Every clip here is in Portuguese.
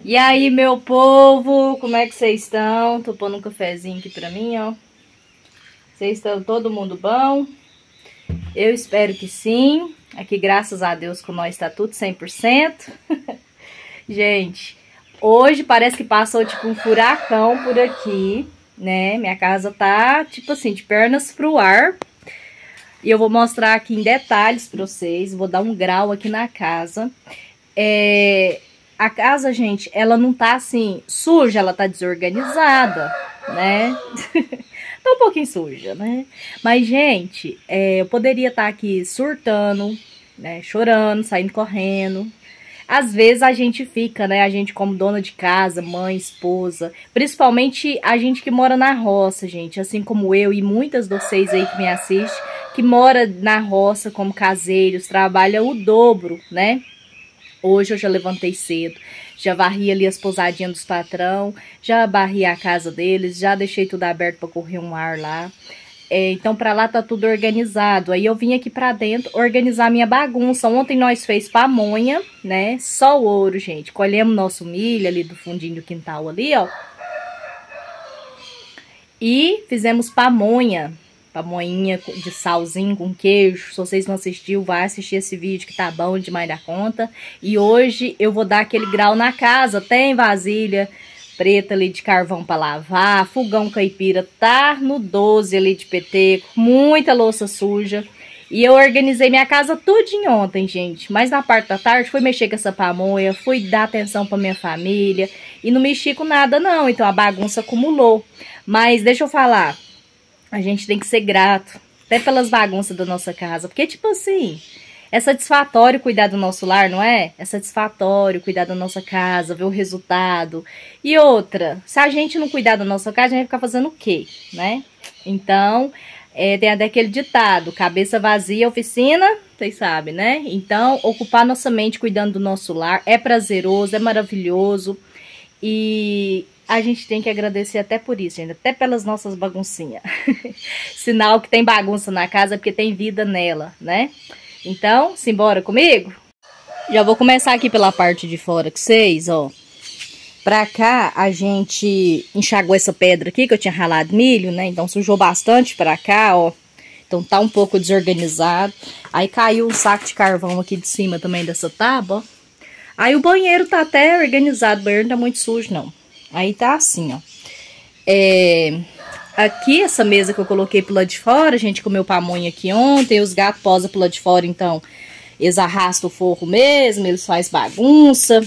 E aí, meu povo, como é que vocês estão? Tô pondo um cafezinho aqui pra mim, ó. Vocês estão todo mundo bom? Eu espero que sim. Aqui, graças a Deus, com nós tá tudo 100%. Gente, hoje parece que passou tipo um furacão por aqui, né? Minha casa tá, tipo assim, de pernas pro ar. E eu vou mostrar aqui em detalhes pra vocês. Vou dar um grau aqui na casa. A casa, gente, ela não tá assim suja, ela tá desorganizada, né? Tá um pouquinho suja, né? Mas, gente, eu poderia estar aqui surtando, né? Chorando, saindo correndo. Às vezes a gente fica, né? A gente como dona de casa, mãe, esposa. Principalmente a gente que mora na roça, gente. Assim como eu e muitas de vocês aí que me assistem. Que mora na roça como caseiros, trabalha o dobro, né? Hoje eu já levantei cedo, já varri ali as pousadinhas dos patrão, já varri a casa deles, já deixei tudo aberto para correr um ar lá. Então pra lá tá tudo organizado. Aí eu vim aqui pra dentro organizar minha bagunça. Ontem nós fez pamonha, né? Só o ouro, gente. Colhemos nosso milho ali do fundinho do quintal ali, ó. E fizemos pamonha. Pamonhinha de salzinho com queijo. Se vocês não assistiram, vai assistir esse vídeo que tá bom demais da conta. E hoje eu vou dar aquele grau na casa. Tem vasilha preta ali de carvão pra lavar. Fogão caipira tá no 12 ali de peteco. Muita louça suja. E eu organizei minha casa tudinho ontem, gente. Mas na parte da tarde fui mexer com essa pamonha. Fui dar atenção pra minha família. E não mexi com nada não. Então a bagunça acumulou. Mas deixa eu falar. A gente tem que ser grato, até pelas bagunças da nossa casa. Porque, tipo assim, é satisfatório cuidar do nosso lar, não é? É satisfatório cuidar da nossa casa, ver o resultado. E outra, se a gente não cuidar da nossa casa, a gente vai ficar fazendo o quê, né? Então, tem até aquele ditado, cabeça vazia, oficina, vocês sabem, né? Então, ocupar nossa mente cuidando do nosso lar é prazeroso, é maravilhoso. E a gente tem que agradecer até por isso, gente, até pelas nossas baguncinhas. Sinal que tem bagunça na casa porque tem vida nela, né? Então, simbora comigo? Já vou começar aqui pela parte de fora com vocês, ó. Pra cá, a gente enxagou essa pedra aqui, que eu tinha ralado milho, né? Então, sujou bastante pra cá, ó. Então, tá um pouco desorganizado. Aí, caiu um saco de carvão aqui de cima também dessa tábua, ó. Aí, o banheiro tá até organizado, o banheiro não tá muito sujo, não. Aí tá assim, ó. Aqui, essa mesa que eu coloquei pro lado de fora, a gente comeu pamonha aqui ontem, os gatos posam pro lado de fora, então eles arrastam o forro mesmo, eles fazem bagunça.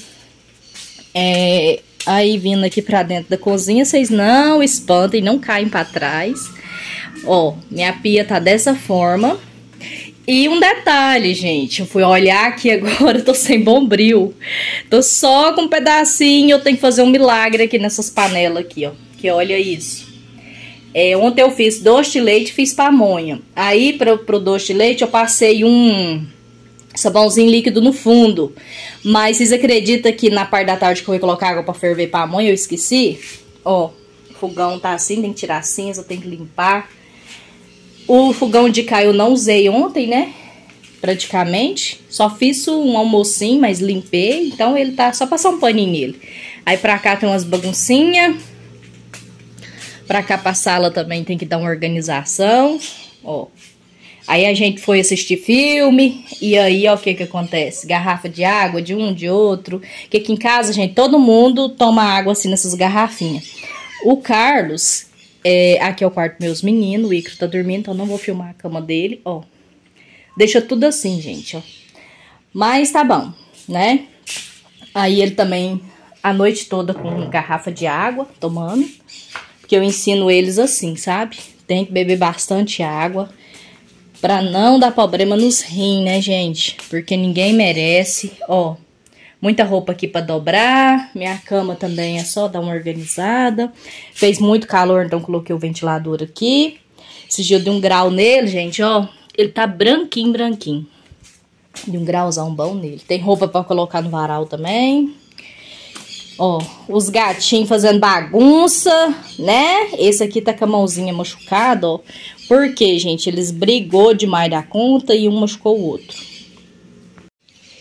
Aí vindo aqui pra dentro da cozinha, vocês não espantem, não caem pra trás. Ó, minha pia tá dessa forma. E um detalhe, gente, eu fui olhar aqui agora, eu tô sem bombril. Tô só com um pedacinho, eu tenho que fazer um milagre aqui nessas panelas aqui, ó. Que olha isso. Ontem eu fiz doce de leite e fiz pamonha. Aí, pro doce de leite, eu passei um sabãozinho líquido no fundo. Mas vocês acreditam que na parte da tarde que eu ia colocar água pra ferver pamonha, eu esqueci? Ó, o fogão tá assim, tem que tirar a cinza, tem que limpar. O fogão de cá eu não usei ontem, né? Praticamente. Só fiz um almocinho, mas limpei. Então ele tá só passar um paninho nele. Aí pra cá tem umas baguncinhas. Pra cá pra sala também tem que dar uma organização. Ó. Aí a gente foi assistir filme. E aí, ó, o que que acontece? Garrafa de água de um, de outro. Que aqui em casa, gente, todo mundo toma água assim nessas garrafinhas. O Carlos... aqui é o quarto dos meus meninos, o Icaro tá dormindo, então não vou filmar a cama dele, ó. Deixa tudo assim, gente, ó. Mas tá bom, né? Aí ele também, a noite toda com garrafa de água, tomando. Porque eu ensino eles assim, sabe? Tem que beber bastante água, pra não dar problema nos rins, né, gente? Porque ninguém merece, ó. Muita roupa aqui pra dobrar. Minha cama também é só dar uma organizada. Fez muito calor, então coloquei o ventilador aqui. Esse dia eu dei um grau nele, gente, ó. Ele tá branquinho, branquinho. Dei um grauzão bom nele. Tem roupa pra colocar no varal também. Ó, os gatinhos fazendo bagunça, né? Esse aqui tá com a mãozinha machucada, ó. Por quê, gente? Eles brigou demais da conta e um machucou o outro.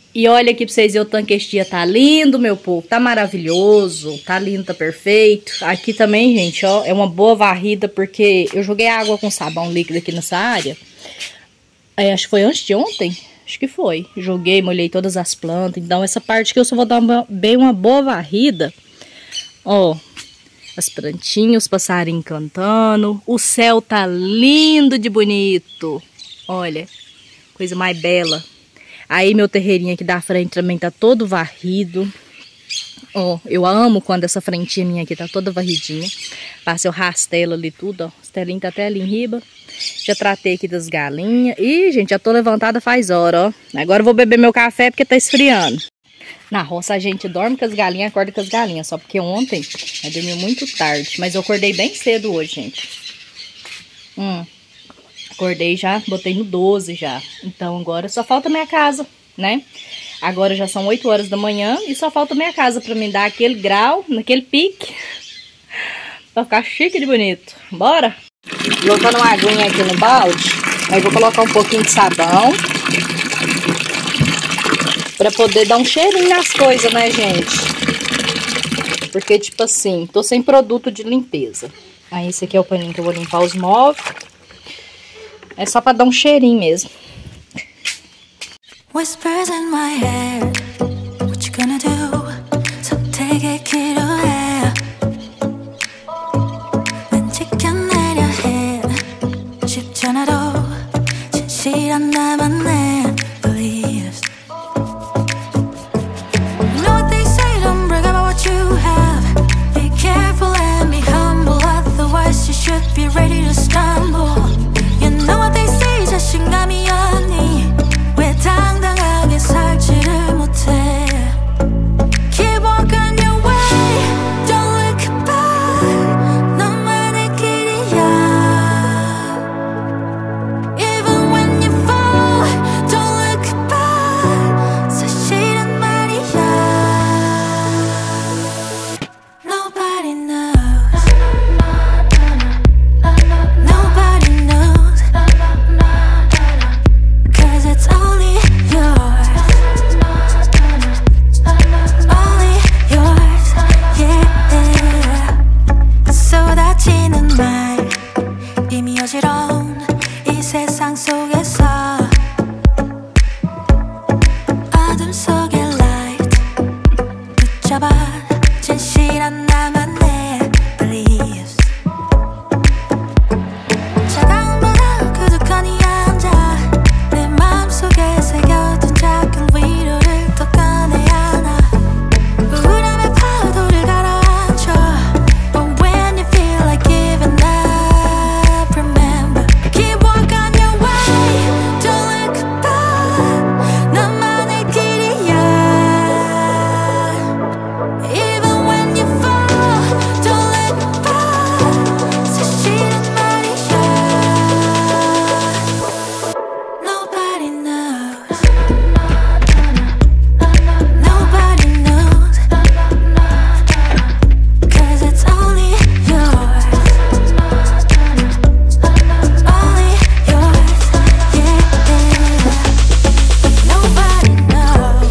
E olha aqui pra vocês verem o tanque, este dia tá lindo, meu povo. Tá maravilhoso, tá lindo, tá perfeito. Aqui também, gente, ó, é uma boa varrida, porque eu joguei água com sabão líquido aqui nessa área. Acho que foi antes de ontem. Acho que foi. Joguei, molhei todas as plantas. Então, essa parte que eu só vou dar bem uma boa varrida. Ó, as plantinhas, os passarinhos cantando. O céu tá lindo de bonito. Olha, coisa mais bela. Aí meu terreirinho aqui da frente também tá todo varrido. Ó, eu amo quando essa frentinha minha aqui tá toda varridinha. Passei o rastelo ali tudo, ó. O rastelinho tá até ali em riba. Já tratei aqui das galinhas. Ih, gente, já tô levantada faz hora, ó. Agora eu vou beber meu café porque tá esfriando. Na roça a gente dorme com as galinhas, acorda com as galinhas. Só porque ontem eu dormi muito tarde. Mas eu acordei bem cedo hoje, gente. Acordei já, botei no 12 já. Então agora só falta minha casa, né? Agora já são 8 horas da manhã e só falta minha casa pra me dar aquele grau, naquele pique. Pra ficar chique de bonito. Bora? Colocando uma aguinha aqui no balde. Aí vou colocar um pouquinho de sabão. Pra poder dar um cheirinho nas coisas, né, gente? Porque, tipo assim, tô sem produto de limpeza. Aí esse aqui é o paninho que eu vou limpar os móveis. É só pra dar um cheirinho mesmo. Whispers in my head, what you gonna do? So take it, kid, away. 왼치켜 내려 해. 쉽지 않아도 진실한 나만의 beliefs. You know what they say, don't brag about what you have. Be careful and be humble, otherwise you should be ready to stumble. You know what they say, 자신감이 없니? 왜 당당하게 살지를 못해? Keep walking your way, don't look back. 너만의 길이야. Even when you fall, don't look back. 사실은 말이야. Nobody knows. Nobody knows. 'Cause it's only yours. Only yours, yeah. 쏟아지는 말 이미 어지러운 이 세상 속에서 어둠 속의 light 붙잡아 진실한 나만의 beliefs. 차가운보다 그득한 이 앉아 내 마음속에 새겨둔 작은 위로를 더 꺼내야 하나. 우울함의 파도를 가라앉혀. But when you feel like giving up, remember, keep walking your way, don't look back. 너만의 길이야. Even when you fall, don't look back. 사실은 말이야. Nobody knows. Nobody knows. 'Cause it's only yours. Only yours, yeah. Nobody knows.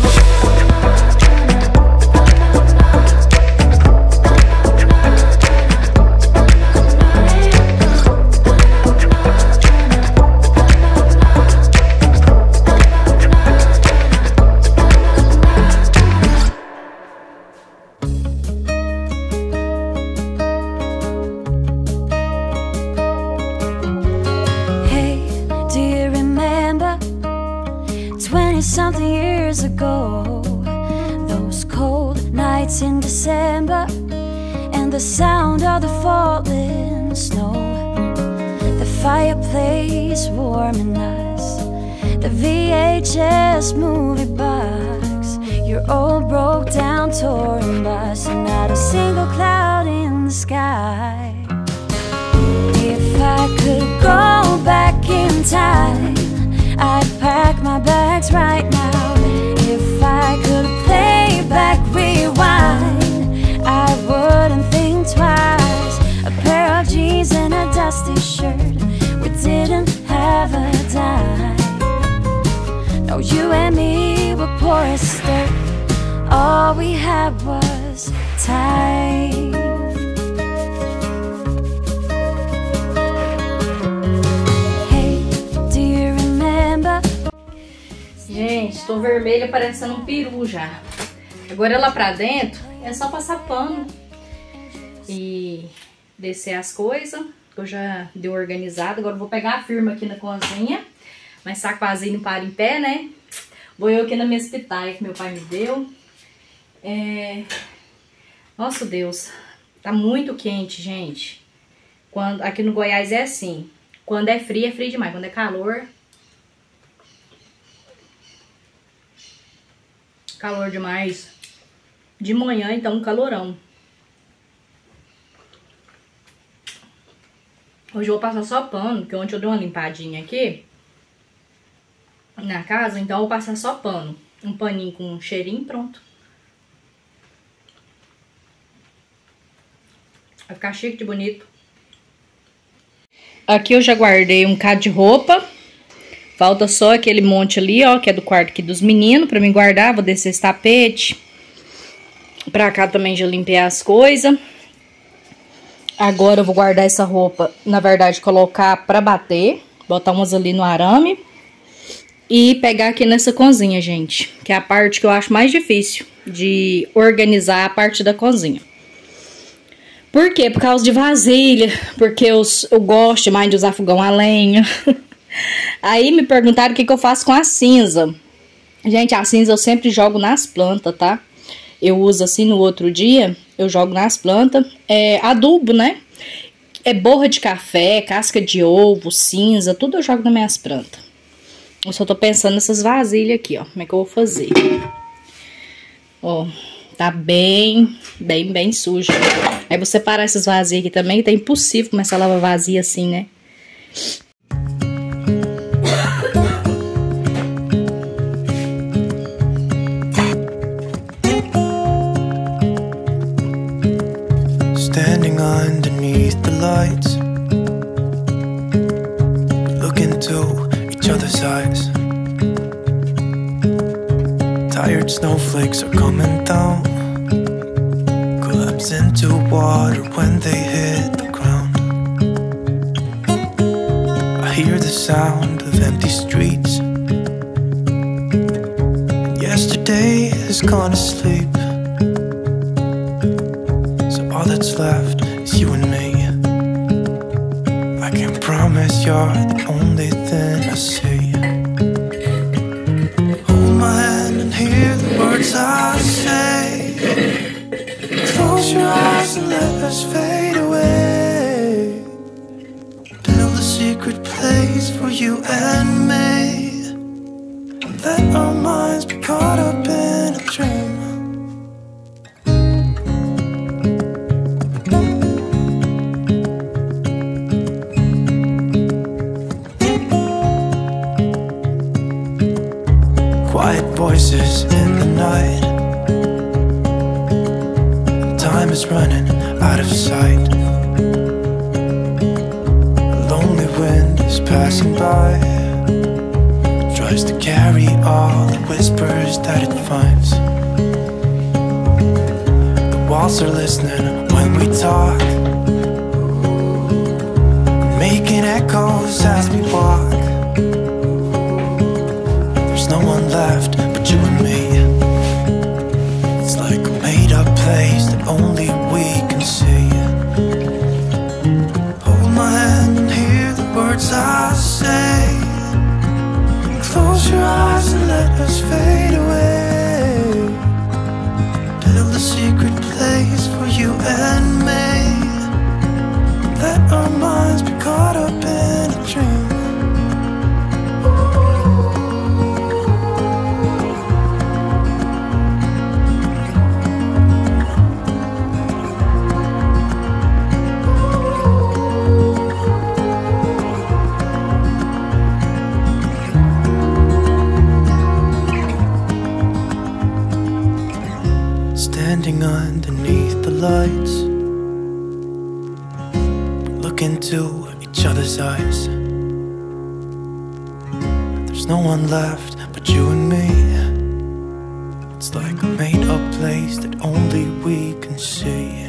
Hey, do you remember 20-something years ago? Those cold nights in December and the sound of the falling snow. The fireplace warming us, the VHS movie box, your old broke down touring bus, and not a single cloud in the sky. If I could go back in time, I'd pack my bags right now. If I could play back, rewind, I wouldn't think twice. A pair of jeans and a dusty shirt, we didn't have a dime. No, you and me were pouring all we had was time. Hey, do you remember? Gente, tô vermelha parecendo um peru já. Agora lá pra dentro é só passar pano e descer as coisas. Eu já dei organizado. Agora eu vou pegar a firma aqui na cozinha. Mas saco vazio não para em pé, né? Vou eu aqui na minha pitaia que meu pai me deu. Nossa, Deus. Tá muito quente, gente. Aqui no Goiás é assim. Quando é frio demais. Quando é calor demais. De manhã, então, um calorão. Hoje eu vou passar só pano, porque ontem eu dei uma limpadinha aqui na casa, então eu vou passar só pano. Um paninho com um cheirinho, pronto. Vai ficar chique de bonito. Aqui eu já guardei um bocado de roupa. Falta só aquele monte ali, ó, que é do quarto aqui dos meninos, pra mim guardar. Vou descer esse tapete. Pra cá também já limpei as coisas. Agora eu vou guardar essa roupa, na verdade, colocar pra bater. Botar umas ali no arame. E pegar aqui nessa cozinha, gente. Que é a parte que eu acho mais difícil de organizar a parte da cozinha. Por quê? Por causa de vasilha. Porque eu gosto mais de usar fogão a lenha. Aí me perguntaram o que eu faço com a cinza. Gente, a cinza eu sempre jogo nas plantas, tá? Eu uso assim no outro dia, eu jogo nas plantas. É adubo, né? É borra de café, casca de ovo, cinza, tudo eu jogo nas minhas plantas. Eu só tô pensando nessas vasilhas aqui, ó. Como é que eu vou fazer? Ó, tá bem sujo. Aí vou separar essas vasilhas aqui também, que tá impossível começar a lavar vazia assim, né? Standing underneath the lights, look into each other's eyes. Tired snowflakes are coming down, collapse into water when they hit the ground. I hear the sound of empty streets. Yesterday has gone to sleep, so all that's left is you and me. I can't promise you're the only thing I see. Hold my hand and hear the words I say. Close your eyes and let us fade away. Build a secret place for you and me. Let our minds be caught up in a dream. Quiet voices in the night. Time is running out of sight. A lonely wind is passing by, tries to carry all the whispers that it finds. The walls are listening when we talk, making echoes as we walk. There's no one left but you and me. It's like a made-up place that only we can see. Hold my hand and hear the words I say. Close your eyes and let us fade away. Build a secret place for you and me. Let our minds be caught up in a dream. Standing underneath the lights, look into each other's eyes. There's no one left but you and me. It's like a made-up a place that only we can see.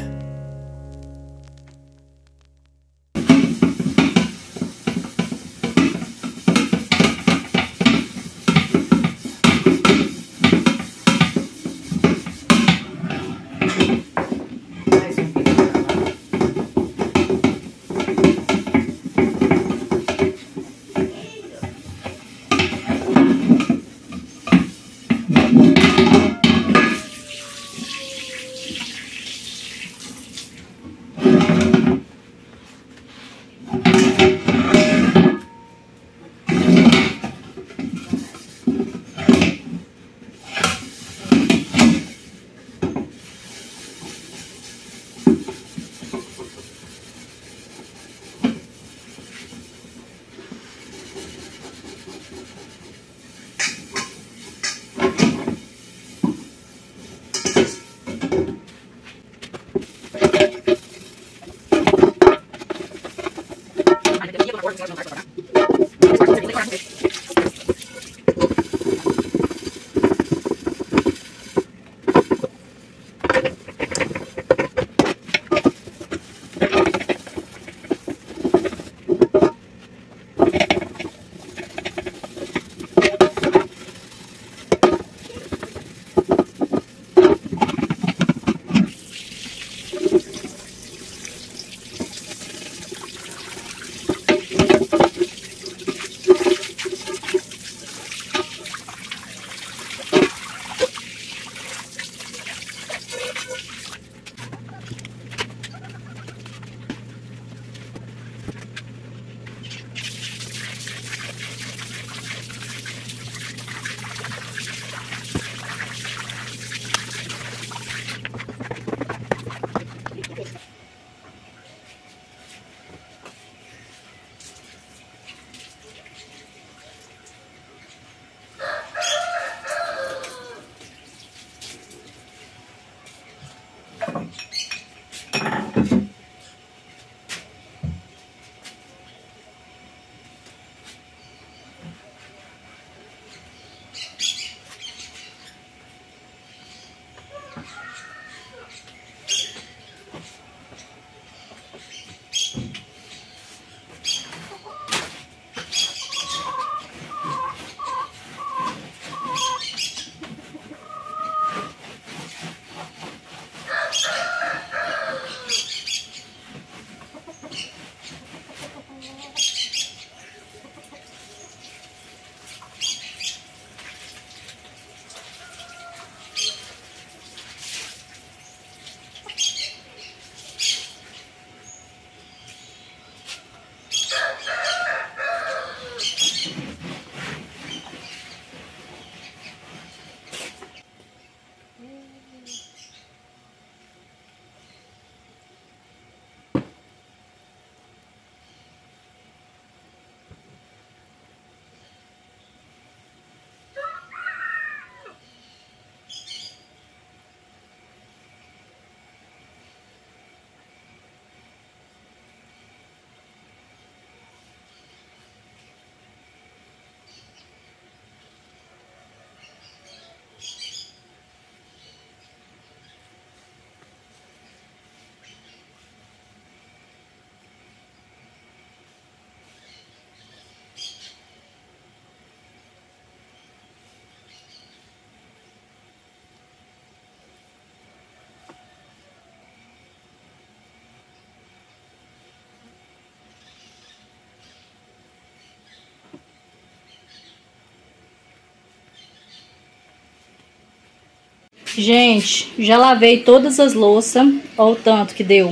Gente, já lavei todas as louças. Olha o tanto que deu.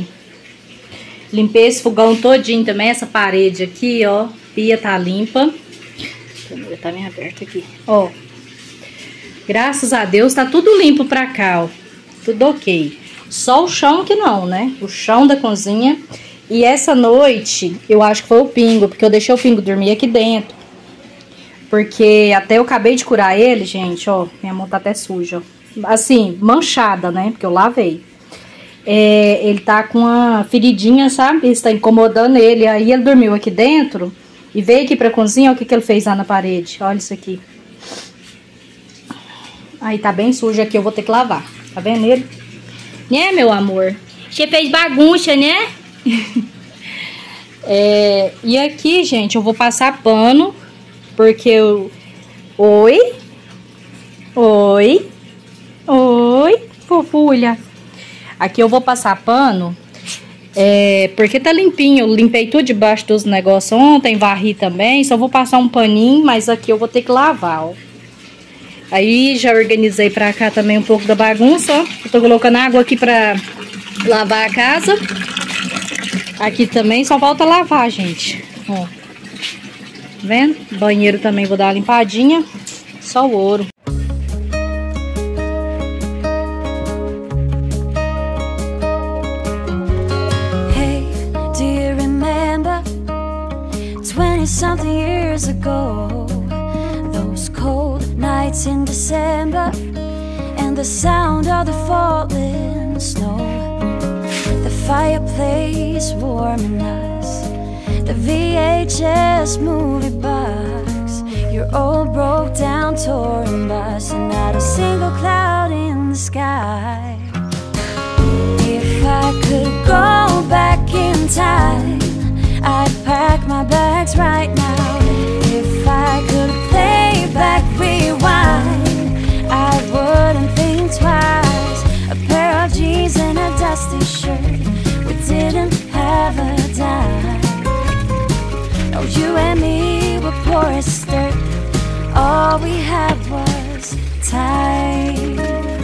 Limpei esse fogão todinho também. Essa parede aqui, ó. Pia tá limpa. A câmera tá bem aberta aqui. Ó. Graças a Deus tá tudo limpo pra cá, ó. Tudo ok. Só o chão que não, né? O chão da cozinha. E essa noite, eu acho que foi o Pingo, porque eu deixei o Pingo dormir aqui dentro. Porque até eu acabei de curar ele, gente, ó. Minha mão tá até suja, ó. Assim, manchada, né? Porque eu lavei. Ele tá com uma feridinha, sabe? Isso tá incomodando ele. Aí ele dormiu aqui dentro e veio aqui pra cozinha. Olha o que ele fez lá na parede. Olha isso aqui. Aí tá bem sujo aqui, eu vou ter que lavar. Tá vendo ele? Né, meu amor? Você fez bagunça, né? E aqui, gente, eu vou passar pano. Porque eu... Oi? Oi? Oi, fofulha. Aqui eu vou passar pano. Porque tá limpinho. Eu limpei tudo debaixo dos negócios ontem. Varri também. Só vou passar um paninho. Mas aqui eu vou ter que lavar, ó. Aí já organizei pra cá também um pouco da bagunça, ó. Eu tô colocando água aqui pra lavar a casa. Aqui também só falta lavar, gente. Ó. Tá vendo? Banheiro também vou dar uma limpadinha. Só o ouro. Hey, do you remember 20-something years ago? Those cold nights in December and the sound of the falling snow. The fireplace warming us, the VHS movie box, your old broke down touring bus, and not a single cloud in the sky. If I could go back in time, I'd pack my bags right now. If I could play back, rewind, I wouldn't think twice. A pair of jeans and a dusty shirt, we didn't have a dime. No, you and me were poor as dirt. All we had was time.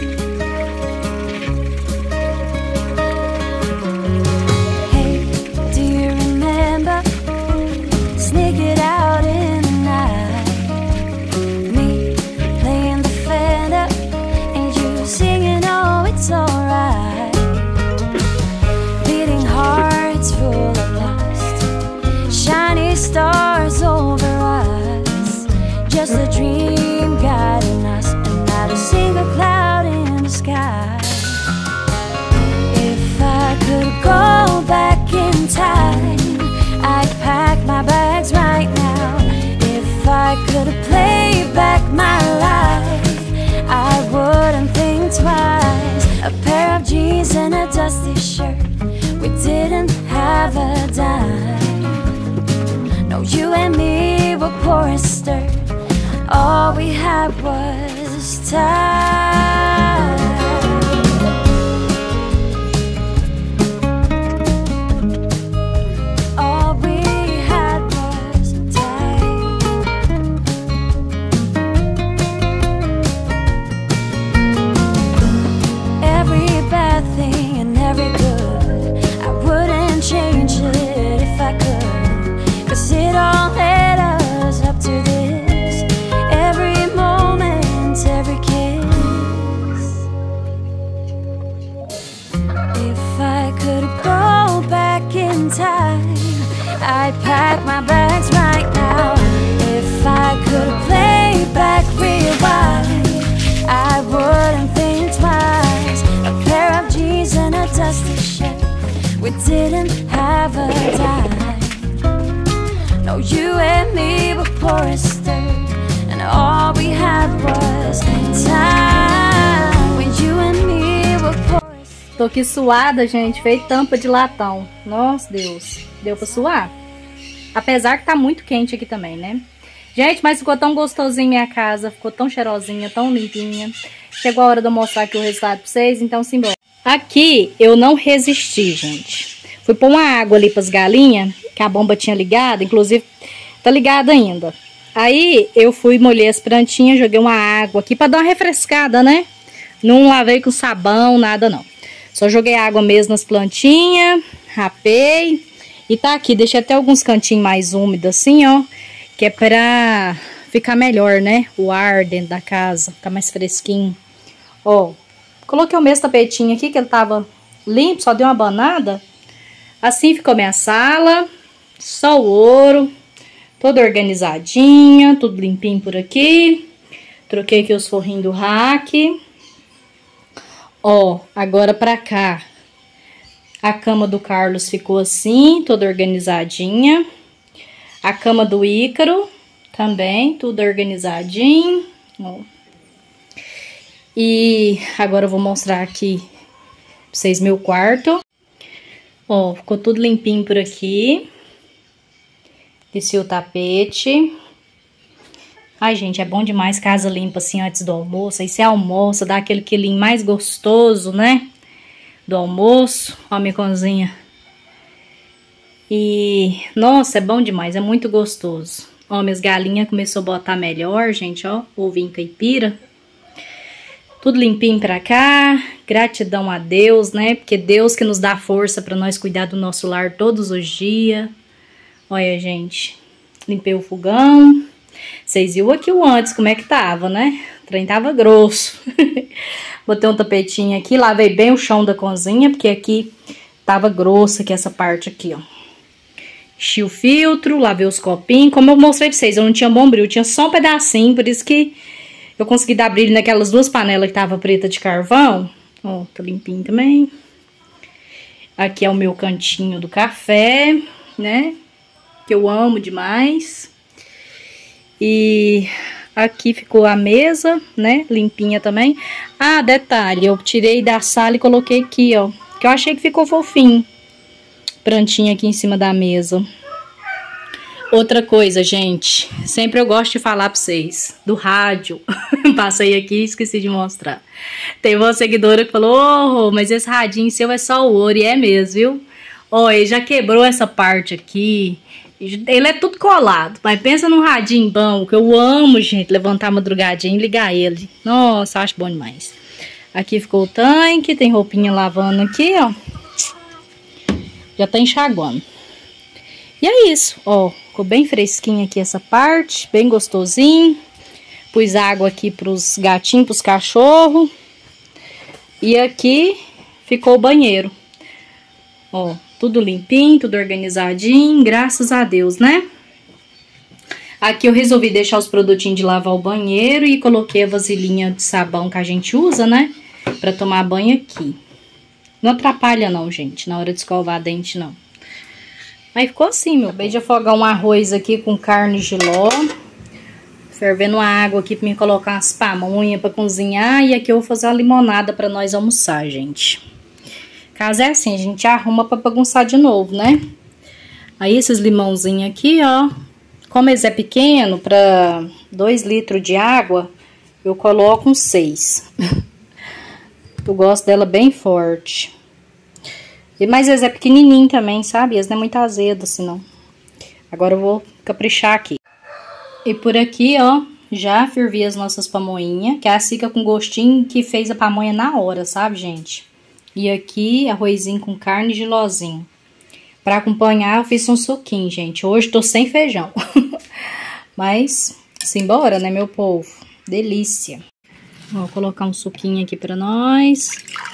Hey, do you remember sneaking it out in the night? Me playing the Fender and you singing, oh, it's alright. Beating hearts full of lust, shiny stars over us, just a dream guiding us, and not a single cloud in the sky. If I could go back in time, I'd pack my bags right now. If I could play back my life, I wouldn't think twice. A pair of jeans and a dusty shirt, we didn't have a dime. No, you and me were poor as dirt. All we had was time. All we had was time. Every bad thing and every good, I wouldn't change it if I could, 'cause it all led us up to this. Every moment, every kiss. If I could go back in time, I'd pack my bags right now. If I could play back, rewind, I wouldn't think twice. A pair of jeans and a dusty shirt, we didn't have a dime. No, you and me were poor as dirt, and all we had was time. When you and me were poor as dirt. Tô aqui suada, gente, feito tampa de latão. Nossa, Deus. Deu pra suar? Apesar que tá muito quente aqui também, né? Gente, mas ficou tão gostosinho minha casa. Ficou tão cheirosinha, tão limpinha. Chegou a hora de eu mostrar aqui o resultado pra vocês, então simbora. Aqui eu não resisti, gente. Fui pôr uma água ali pras galinhas, que a bomba tinha ligado. Inclusive, tá ligada ainda. Aí eu fui, molhei as plantinhas, joguei uma água aqui pra dar uma refrescada, né? Não lavei com sabão, nada não. Só joguei água mesmo nas plantinhas, rapei. E tá aqui, deixei até alguns cantinhos mais úmidos assim, ó. Que é pra ficar melhor, né? O ar dentro da casa, ficar mais fresquinho. Ó, coloquei o mesmo tapetinho aqui, que ele tava limpo, só deu uma banada. Assim ficou minha sala, só o ouro, toda organizadinha, tudo limpinho por aqui. Troquei aqui os forrinhos do rack. Ó, agora pra cá, a cama do Carlos ficou assim, toda organizadinha. A cama do Ícaro também, tudo organizadinho. Ó. E agora eu vou mostrar aqui pra vocês meu quarto. Ó, ficou tudo limpinho por aqui. Desci o tapete. Ai, gente, é bom demais casa limpa assim antes do almoço. Aí você almoça, dá aquele quilinho mais gostoso, né? Do almoço. Ó a minha cozinha. E, nossa, é bom demais, é muito gostoso. Ó, minhas galinhas começou a botar melhor, gente, ó. Ovinho caipira. Tudo limpinho pra cá. Gratidão a Deus, né? Porque Deus que nos dá força pra nós cuidar do nosso lar todos os dias. Olha, gente. Limpei o fogão. Vocês viram aqui o antes, como é que tava, né? O trem tava grosso. Botei um tapetinho aqui, lavei bem o chão da cozinha, porque aqui tava grosso aqui, essa parte aqui, ó. Enchi o filtro, lavei os copinhos. Como eu mostrei pra vocês, eu não tinha bombril, tinha só um pedacinho, por isso que eu consegui dar brilho naquelas duas panelas que tava preta de carvão. Ó, tá limpinho também. Aqui é o meu cantinho do café, né? Que eu amo demais. E aqui ficou a mesa, né? Limpinha também. Ah, detalhe, eu tirei da sala e coloquei aqui, ó. Que eu achei que ficou fofinho. Prantinho aqui em cima da mesa. Outra coisa, gente. Sempre eu gosto de falar pra vocês. Do rádio. Passei aqui e esqueci de mostrar. Tem uma seguidora que falou: oh, mas esse radinho seu é só o ouro. E é mesmo, viu? Ó, ele já quebrou essa parte aqui. Ele é tudo colado. Mas pensa num radinho bom. Que eu amo, gente. Levantar a madrugadinha e ligar ele. Nossa, acho bom demais. Aqui ficou o tanque. Tem roupinha lavando aqui, ó. Já tá enxaguando. E é isso, ó. Ficou bem fresquinho aqui essa parte. Bem gostosinho. Pus água aqui pros gatinhos, pros cachorros. E aqui ficou o banheiro. Ó, tudo limpinho, tudo organizadinho. Graças a Deus, né? Aqui eu resolvi deixar os produtinhos de lavar o banheiro. E coloquei a vasilhinha de sabão que a gente usa, né? Pra tomar banho aqui. Não atrapalha não, gente, na hora de escovar dente, não. Aí ficou assim, meu. Acabei de afogar um arroz aqui com carne jiló. Fervendo a água aqui pra mim colocar umas pamonhas pra cozinhar. E aqui eu vou fazer uma limonada pra nós almoçar, gente. Caso é assim, a gente arruma pra bagunçar de novo, né? Aí esses limãozinhos aqui, ó. Como eles é pequeno, pra 2 litros de água, eu coloco uns 6. Eu gosto dela bem forte. Mas eles é pequenininho também, sabe? Eles não é muito azedo assim, não. Agora eu vou caprichar aqui. E por aqui, ó, já fervi as nossas pamonhinhas. Que é a Cica com gostinho que fez a pamonha na hora, sabe, gente? E aqui, arrozinho com carne e gilozinho. Pra acompanhar, eu fiz um suquinho, gente. Hoje tô sem feijão. Mas, simbora, né, meu povo? Delícia. Vou colocar um suquinho aqui pra nós.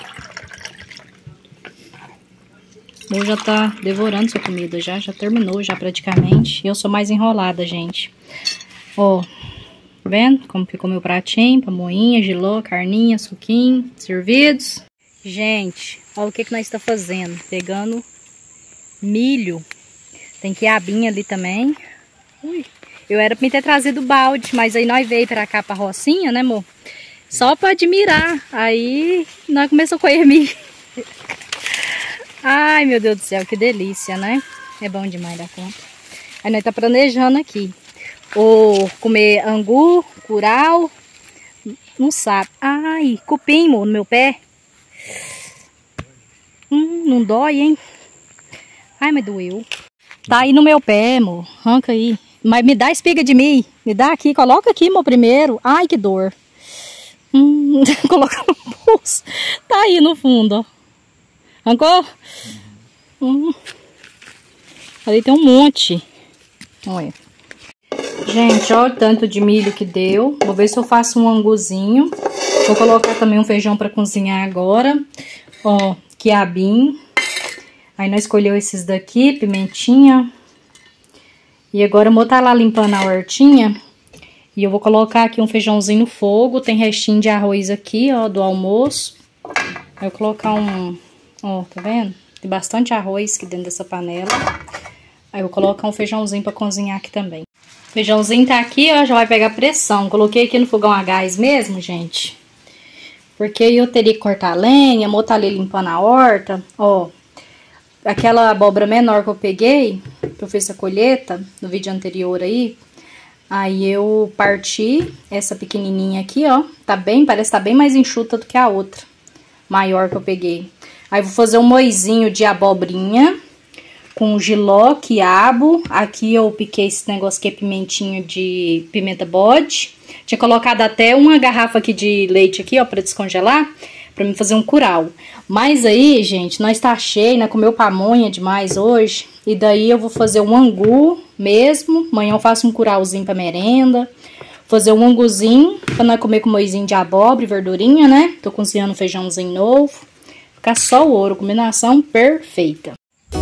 Eu já tá devorando sua comida, já terminou, já praticamente. Eu sou mais enrolada, gente. Ó, tá vendo como ficou meu pratinho? Pamonha, jiló, carninha, suquinho, servidos. Gente, olha o que nós está fazendo. Pegando milho. Tem quiabinha ali também. Ui, eu era pra me ter trazido balde, mas aí nós veio pra cá, pra rocinha, né, amor? Só pra admirar. Aí nós começamos a colher milho. Ai, meu Deus do céu, que delícia, né? É bom demais da conta. Aí nós tá planejando aqui. Ou comer angu, curau. Não sabe. Ai, cupim, amor, no meu pé. Não dói, hein? Ai, mas doeu. Tá aí no meu pé, amor. Arranca aí. Mas me dá espiga de milho. Me dá aqui, coloca aqui, amor, primeiro. Ai, que dor. Coloca no bolso. Tá aí no fundo, ó. Arrancou? Ali tem um monte. Olha. Gente, olha o tanto de milho que deu. Vou ver se eu faço um anguzinho. Vou colocar também um feijão para cozinhar agora. Ó, quiabinho. Aí nós escolheu esses daqui, pimentinha. E agora eu vou estar lá limpando a hortinha. E eu vou colocar aqui um feijãozinho no fogo. Tem restinho de arroz aqui, ó, do almoço. Aí eu vou colocar um... Ó, tá vendo? Tem bastante arroz aqui dentro dessa panela. Aí eu vou colocar um feijãozinho pra cozinhar aqui também. O feijãozinho tá aqui, ó, já vai pegar pressão. Coloquei aqui no fogão a gás mesmo, gente. Porque eu teria que cortar a lenha, a moça tá ali limpando a horta. Ó, aquela abóbora menor que eu peguei, que eu fiz a colheita no vídeo anterior aí. Aí eu parti essa pequenininha aqui, ó. Tá bem, parece que tá bem mais enxuta do que a outra maior que eu peguei. Aí vou fazer um moizinho de abobrinha com jiló, quiabo. Aqui eu piquei esse negócio que é pimentinho de pimenta bode. Tinha colocado até uma garrafa aqui de leite aqui, ó, pra descongelar, pra mim fazer um curau. Mas aí, gente, nós tá cheio, né? Comeu pamonha demais hoje. E daí eu vou fazer um angu mesmo. Amanhã eu faço um curauzinho pra merenda. Fazer um anguzinho pra nós comer com moizinho de abóbora e verdurinha, né? Tô cozinhando um feijãozinho novo. Ficar só o ouro, combinação perfeita.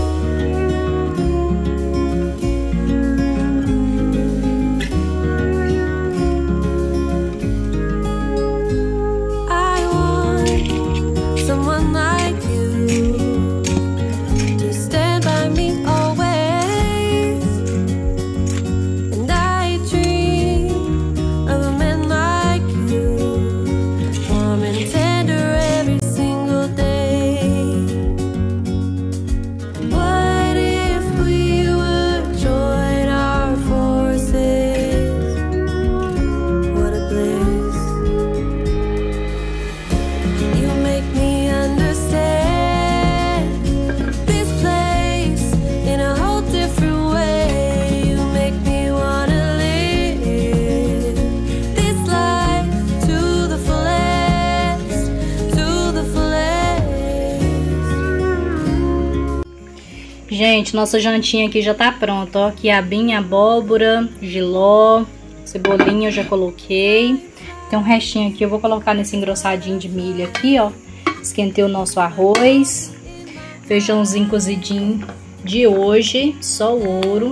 Gente, nossa jantinha aqui já tá pronta, ó. Quiabinha, abóbora, jiló, cebolinha eu já coloquei. Tem um restinho aqui, eu vou colocar nesse engrossadinho de milho aqui, ó. Esquentei o nosso arroz. Feijãozinho cozidinho de hoje, só o ouro.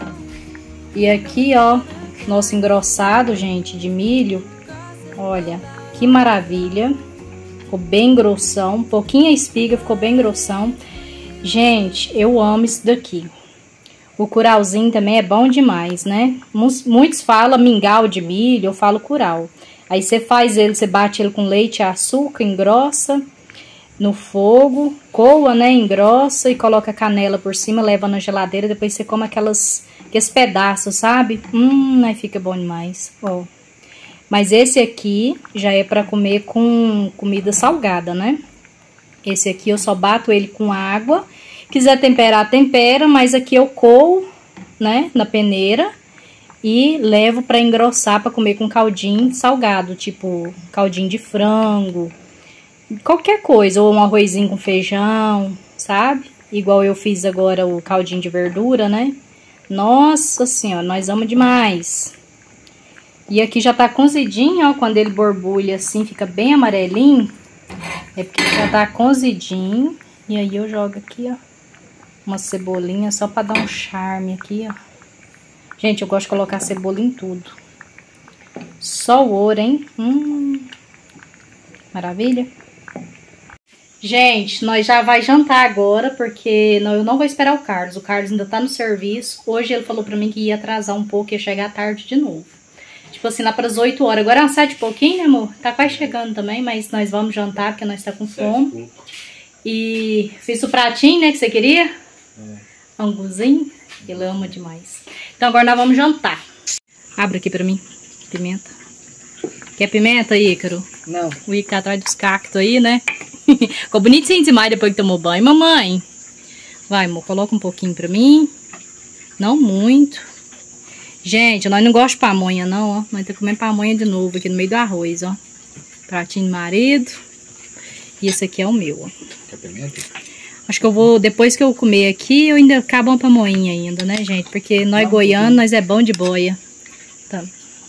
E aqui, ó, nosso engrossado, gente, de milho. Olha, que maravilha. Ficou bem grossão, um pouquinho a espiga, ficou bem grossão. Gente, eu amo isso daqui. O curauzinho também é bom demais, né? Muitos falam mingau de milho, eu falo curau. Aí você faz ele, você bate ele com leite e açúcar, engrossa no fogo, coa, né? Engrossa e coloca canela por cima, leva na geladeira, depois você come aqueles pedaços, sabe? Aí fica bom demais, ó. Mas esse aqui já é pra comer com comida salgada, né? Esse aqui eu só bato ele com água. Quiser temperar, tempera, mas aqui eu coo, né, na peneira e levo pra engrossar pra comer com caldinho salgado, tipo caldinho de frango, qualquer coisa, ou um arrozinho com feijão, sabe? Igual eu fiz agora o caldinho de verdura, né? Nossa senhora, nós amamos demais. E aqui já tá cozidinho, ó, quando ele borbulha assim, fica bem amarelinho. É porque já tá cozidinho. E aí eu jogo aqui, ó, uma cebolinha só pra dar um charme aqui, ó. Gente, eu gosto de colocar cebola em tudo. Só o ouro, hein? Maravilha. Gente, nós já vai jantar agora, porque eu não vou esperar o Carlos. O Carlos ainda tá no serviço. Hoje ele falou pra mim que ia atrasar um pouco, ia chegar tarde de novo. Tipo assim, lá pras 8 horas. Agora é umas 7 e pouquinho, né, amor? Tá quase chegando também, mas nós vamos jantar, porque nós tá com fome. E fiz o pratinho, né, que você queria? Anguzinho. Ele ama demais. Então agora nós vamos jantar. Abre aqui pra mim. Pimenta. Quer pimenta, Ícaro? Não. O Ícaro tá atrás dos cactos aí, né? Ficou bonitinho demais depois que tomou banho. Mamãe. Vai, amor, coloca um pouquinho pra mim. Não muito. Gente, nós não gostamos de pamonha, não, ó. Nós estamos comendo pamonha de novo aqui no meio do arroz, ó. Pratinho do marido. E esse aqui é o meu, ó. Quer pimenta? Acho que eu vou, depois que eu comer aqui, eu ainda acabo uma pamonha ainda, né, gente? Porque nós goianos, nós é bom de boia. Tá.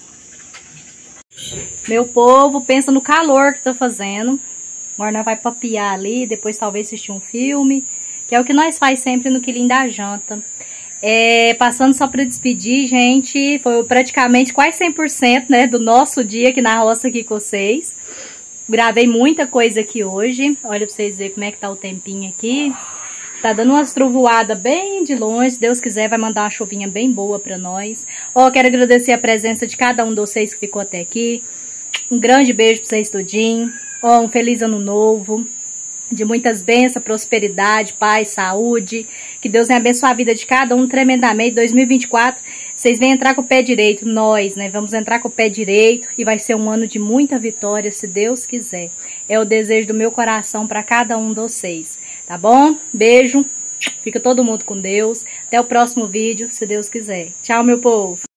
Meu povo, pensa no calor que tá fazendo. Agora nós vai papiar ali, depois talvez assistir um filme. Que é o que nós faz sempre no quilinho da janta. Passando só para despedir, gente, foi praticamente quase 100%, né, do nosso dia aqui na roça aqui com vocês. Gravei muita coisa aqui hoje, olha para vocês verem como é que tá o tempinho aqui. Tá dando umas trovoadas bem de longe, se Deus quiser vai mandar uma chuvinha bem boa para nós. Quero agradecer a presença de cada um de vocês que ficou até aqui. Um grande beijo para vocês tudinho. Ó, um feliz ano novo, de muitas bênçãos, prosperidade, paz, saúde. Que Deus venha abençoar a vida de cada um tremendamente. 2024, vocês vêm entrar com o pé direito, nós, né? Vamos entrar com o pé direito e vai ser um ano de muita vitória, se Deus quiser. É o desejo do meu coração para cada um de vocês, tá bom? Beijo, fica todo mundo com Deus. Até o próximo vídeo, se Deus quiser. Tchau, meu povo!